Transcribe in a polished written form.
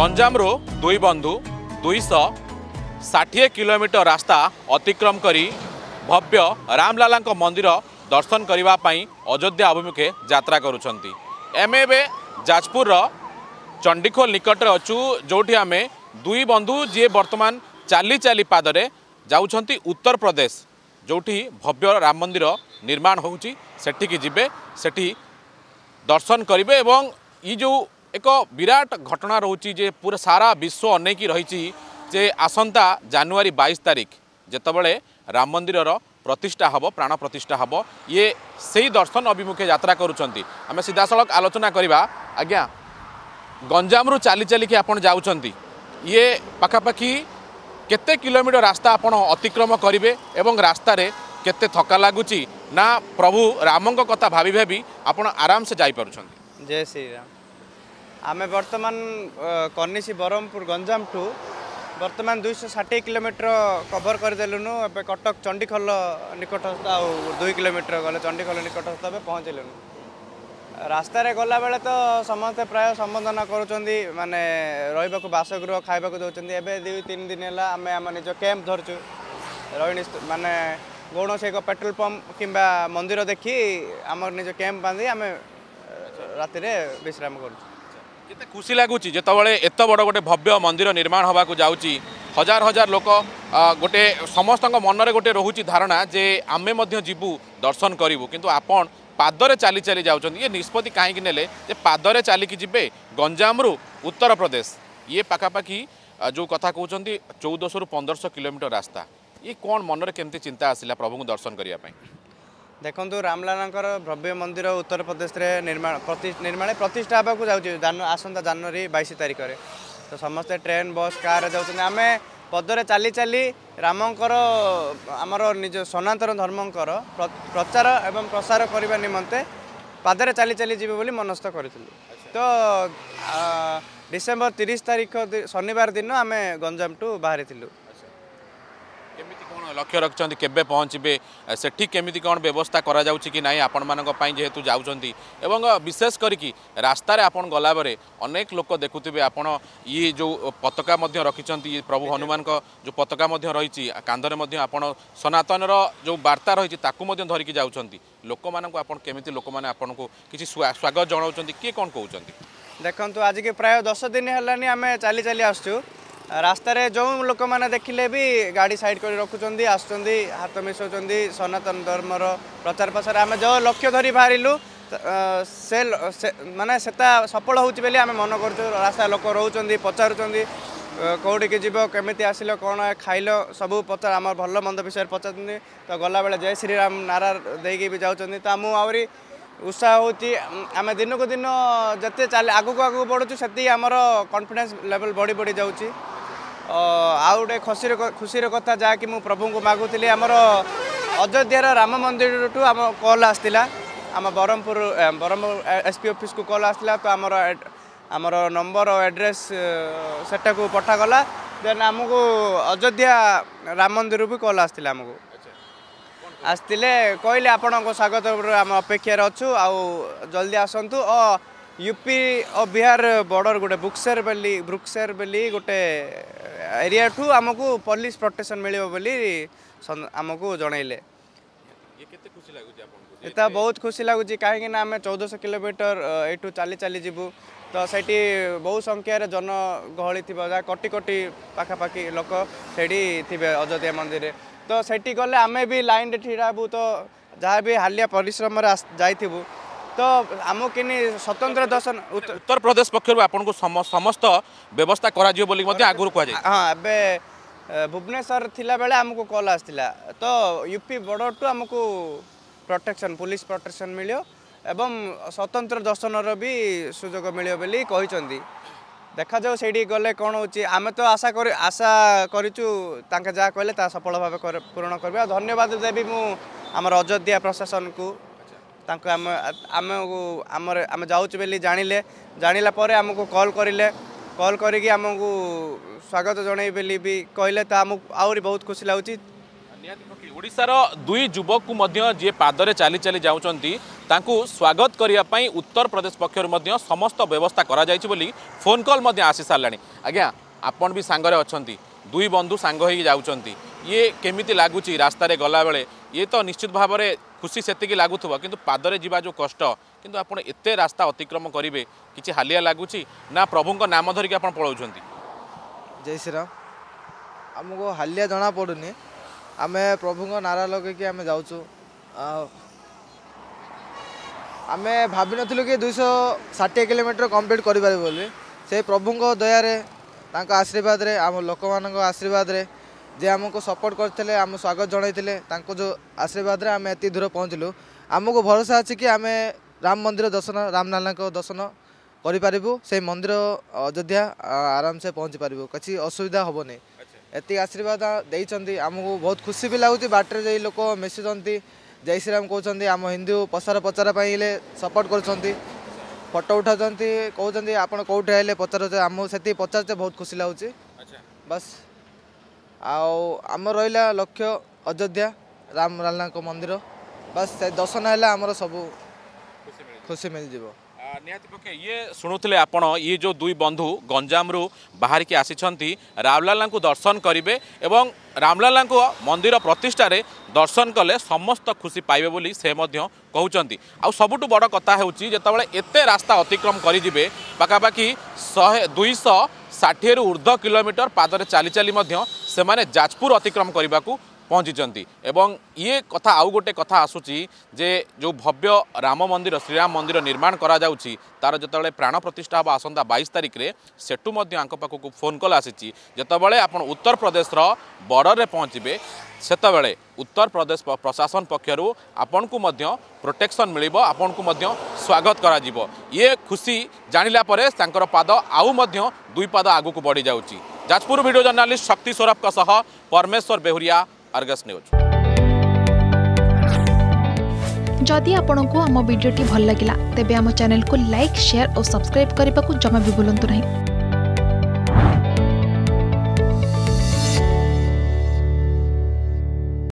गंजामरू दुई बंधु 260 किलोमीटर रास्ता अतिक्रम करी भव्य रामलाला मंदिर दर्शन करने अयोध्या अभिमुखे यात्रा करुछंती। एमे जाजपुर चंडीखोल निकट अच्छु जोठी आम दुई बंधु जी वर्तमान चाली चाली पादरे जाउछंती उत्तर प्रदेश जोठी भव्य राम मंदिर निर्माण होउची सेठी जिबे सेठी दर्शन करिवे एवं ई जो एक विराट घटना रोची जे पूरा सारा विश्व अनेकी रही जे आसंता जनवरी 22 तारिख जेतबले राम मंदिर प्रतिष्ठा हब प्राण प्रतिष्ठा हब ये सही दर्शन अभिमुखे यात्रा करुछंती। आमे सीधा सड़क आलोचना करिबा। आज्ञा गंजामरू चाली चाली कि आपण जाउछंती ये पाखापाखि केते किलोमीटर रास्ता आपण अतिक्रम करिवे एवं रास्ता रे केते थका लागुची ना प्रभु रामंक कथा भाबी भाबी आपण आराम से जाई पारुछंती। जय श्री राम। आमे वर्तमान कनिसी बरहमपुर गंजाम ठू वर्तमान 260 किलोमीटर कभर करदेलुनु। ए कटक चंडीखोल निकटस्थ आ 2 किलोमीटर गले चंडीखोल निकटस्थ पहुँचलुनु। रास्ता रे गला बेले तो समस्ते प्राय संबोधन करुँच माने रही बासगृह खाइबा दौरान एवं 2-3 दिन है आम आम निज कैंप धरचु रही माने कौन से एक पेट्रोल पंप किंबा मंदिर देखी आम निज कैंप बांधी आम राति विश्राम कर। केते खुशी लगुच जितेबाला एत बड़ गोटे भव्य मंदिर निर्माण होगा जाऊँगी हजार हजार लोक गोटे समस्त मन में गोटे रोचे धारणा जे आमे मध्य जीवु दर्शन करूँ किंतु आपण पादरे चाली चाली जाऊँ ये निष्पत्ति कहीं नेले जे पादरे चलिकी जिबे गंजामरू उत्तर प्रदेश ये पाखापाखि जो कथा कहते 1400 ରୁ 1500 किलोमीटर रास्ता ये कौन मन में केमती चिंता आसला प्रभु को दर्शन करने। देखो रामलालांकर भव्य मंदिर उत्तर प्रदेश रे निर्माण प्रतिष्ठा होगा जाऊँ आसंता जनवरी 22 तारिख में तो समस्ते ट्रेन बस कार जाऊँ आम पदरे चाली चाली रामंकर आमर निज सनातन धर्मंकर प्रचार एवं प्रसार करने निमंते पादरे चाली चाली जीवे बोली मनस्थ करूँ। तो डिसेम्बर 30 तारिख शनिवार दिन आम गंजाम टू बाहरी थिलु। केमिति कोन लक्ष्य रखछन्ती केबे पहुँचे सेठी केमिति कोन व्यवस्था करा जाउछि कि नाही आपण मानक पई जेहेतु जाउछन्ती एवं विशेष करिकि रास्ता रे आपण गला बरे अनेक लोक देखुथिबे आपण ये जो पताका मध्य रखिछन्ती प्रभु हनुमान को जो पताका मध्य रहिछि कांधरे मध्य आपण सनातन रो जो वार्ता रहिछि ताकू मध्य धरिकि जाउछन्ती लोक मानक आपण केमिति लोक माने आपण को किछि स्वागत जणाउछन्ती के कोन कहउछन्ती। देखंतु आज के प्राय 10 दिन हेलानी आमे चाली चाली आसछु रास्ता रे जो लोक मैंने देखिले भी गाड़ी साइड कर रखुंट आसुँच हाथ मिसाऊँ सनातन धर्मर प्रचार प्रसार आम जो लक्ष्य धरी बाहरिलु से माने सेटा सफल होउछि बेली आम मन कर रास्ता लोक रोच पचारुँच कौटी की जीव केमिति आसिल कौन खाइल सब पचार आम भल मंद विषय पचार तो गला बेले जय श्री राम नारा देकी भी जाऊँ तो आम आहरी उत्साह होती आम दिन को दिन जिते चले आगू आगू बढ़ुँ से आमर कॉन्फिडेंस लेवल बढ़ी बढ़ी जाऊँगी। आ गोटे खुशी कथा जहाँकि मु प्रभु को मागुली आमर अयोध्यार राम मंदिर टू आम कल आसला आम बरहमपुर एसपी ऑफिस को कल आसला तो आमर नंबर और एड्रेस सेटा को पठागला देन आमको अयोध्या राम मंदिर भी कल आसला आमको आसते कहले आपण स्वागत आम अपेक्षार अच्छु आउ जल्दी आसतु और यूपी और बिहार बॉर्डर गोटे ब्रुक्सेर बेली गोटे एरिया ठू आमको पुलिस प्रोटेक्शन मिलियो बोली आमको जनइले एता बहुत खुशी लगुच कहीं आम 1400 किलोमीटर एठू चाली चाली जीवु तो सेठी बहु संख्यार जनगहली थी जहाँ कोटी कोटी पाखापाखि लोक से अयोध्या मंदिर तो सेठी गले आमे भी लाइन ठिड़ाबू तो जहाँ भी हालिया परिश्रम जाइथिबु तो आम कि स्वतंत्र दर्शन उत्तर प्रदेश पक्षर आपन को समस्त व्यवस्था करा जियो बोली मते आगुर कह जाय। हाँ एबे भुवनेश्वर थिला बेले हमको कॉल आसला तो यूपी बॉर्डर टू हमको प्रोटेक्शन पुलिस प्रोटेक्शन मिलियो एवं स्वतंत्र दर्शन भी सुजोग मिलियो बोली कहिसंती देखा जाओ से गले कौन हो आम तो आशा करूँ तांके जहाँ कहले ता सफल भाव पूर्ण करबे। धन्यवाद देवी मु आमर अयोध्या प्रशासन को तांको आम जाऊँ बोली जानिला परे आमको कॉल करिकी आमको स्वागत जन बोली भी कहले तो आमको आहरी बहुत खुशी लगुच ओडिशार दुई युवक को मध्य जे पादरे चली चली जाउचंती तांकु स्वागत करिया पई उत्तर प्रदेश पक्षर मध्य समस्त व्यवस्था करा जायछि बोली फोन कॉल मध्य आसी सारलानी। आज्ञा आपण भी सांगरे अछंती दुई बंधु सांग होई जाउचंती ये केमिति लागुची रास्ता रे गला बेले ये तो निश्चित भाव में खुशी सेतिकी लागुथबो किंतु पादरे जीवा जो कष्ट किंतु आपण एते रास्ता अतिक्रम करिवे किछि हालिया लागुची ना प्रभुଙ୍କ नाम धरिक आपण पळौचंती। जय श्री राम आमको हालिया जना पड़ुनी आमे प्रभु नारा लगे कि आमे जाऊँ आमे भाभी नथिलु कि 260 किलोमीटर कंप्लीट करि पारे बोली से प्रभु दया तांको आशीर्वाद रे आम लोक मान आशीर्वाद रे जे आमको सपोर्ट करते आम स्वागत जनइथिले तांको जो आशीर्वाद रे आमे एति दूर पहुँचलु आमको भरोसा अछि कि आमे राम मंदिर दर्शन रामलाला को दर्शन करि पारिबु से मंदिर अयोध्या आराम से पहुँची पारिबु किछि असुविधा होबनी एति आशीर्वाद देइचंती आमको बहुत खुशी भी लागुची बाटरे जे लोक मिसुचंती जय श्री राम कहउचंती आम हिंदू पसार पचार पाइले सपोर्ट करचंती फोटो उठाचंती कहउचंती आपण कोठे आइले पचार आम सेति पचारते बहुत खुशी लागुची बस आउ आम रहिला लक्ष्य अयोध्या राम लाला को मंदिर बस से दर्शन है आमर सब खुशी मिल जिवो। निहाती पक्षे ये शुणुले आपण ये जो दुई बंधु गंजाम रु बाहर की आसी रामलाला को दर्शन करेंगे एवं रामलाला को मंदिर प्रतिष्ठा रे दर्शन कले समस्त खुशी पाइबे बोली से मध्य कहउचंती। आ सबुठु बड़ कथा हेउची जेतबेले एते रास्ता अतिक्रम करिजिबे पाखापाखि 260 रु ऊर्ध्व किलोमीटर पादरे चाली चाली मध्य से माने जाजपुर अतिक्रम करने पहुँची एवं ये कथा आउ गोटे कथा आसूची जे जो भव्य राम मंदिर श्रीराम मंदिर निर्माण करा जाउची तार जतबेले प्राण प्रतिष्ठा हम आसंता 22 तारिख रे सेटू मध्य आंक पाखक फोन कॉल आसीची जतबेले आपण उत्तर प्रदेश बॉर्डर रे पहुँचे सेतबेले उत्तर प्रदेश प्रशासन पक्षरु आपण को मध्य प्रोटेक्शन मिलिबो आपण को मध्य स्वागत करा जिवो। ये खुशी जानिला परे तांकर पाद आउ मध्य दुई पाद आगु को बढ़ी जाउची। जाजपुर वीडियो जर्नलिस्ट शक्ति सौरभ का सह परमेश्वर बेहुरिया अर्गस न्यूज। जदि आपंक आम भिडी भल लगा तेब आम चैनल को लाइक शेयर और सब्सक्राइब करने को जमा भी भूलु नहीं।